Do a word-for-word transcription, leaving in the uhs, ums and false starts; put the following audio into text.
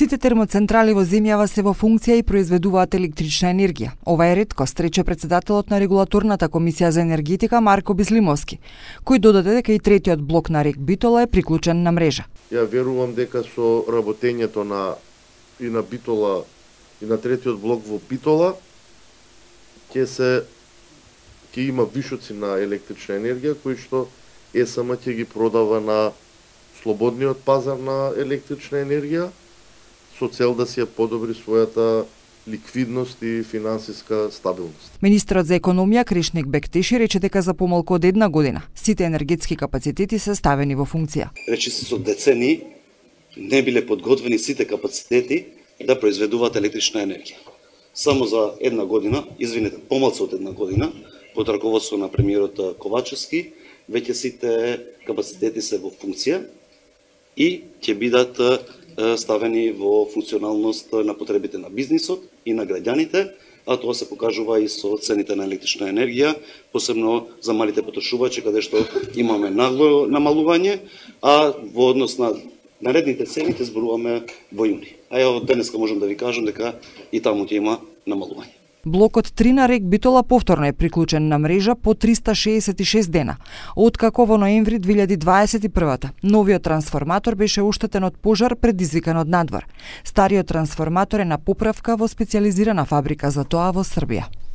Сите термоцентрали во земјава се во функција и произведуваат електрична енергија. Ова е реткост, рече председателот на регулаторната комисија за енергетика Марко Бислимовски, кој додаде дека и третиот блок на РЕК Битола е приклучен на мрежа. Ја верувам дека со работењето на и на Битола и на третиот блок во Битола ќе се ќе има вишоци на електрична енергија кои што ЕСМ ќе ги продава на слободниот пазар на електрична енергија со цел да си ја подобри својата ликвидност и финансиска стабилност. Министерот за економија Кришник Бектиши рече дека за помалку од една година сите енергетски капацитети се ставени во функција. Рече се со децени не биле подготвени сите капацитети да произведуваат електрична енергија. Само за една година, извинете, помалку од една година, под раководство на премиерот Ковачевски, веќе сите капацитети се во функција и ќе бидат ставени во функционалност на потребите на бизнисот и на граѓаните, а тоа се покажува и со цените на електрична енергија, посебно за малите потрошувачи, каде што имаме нагло намалување, а во однос на наредните цени ќе зборуваме во јуни. А ја денеска можам да ви кажам дека и таму ќе има намалување. Блокот три на РЕК Битола повторно е приклучен на мрежа по триста шеесет и шест дена, откако во ноември две илјади дваесет и прва новиот трансформатор беше оштетен од пожар предизвикан од надвор. Стариот трансформатор е на поправка во специјализирана фабрика за тоа во Србија.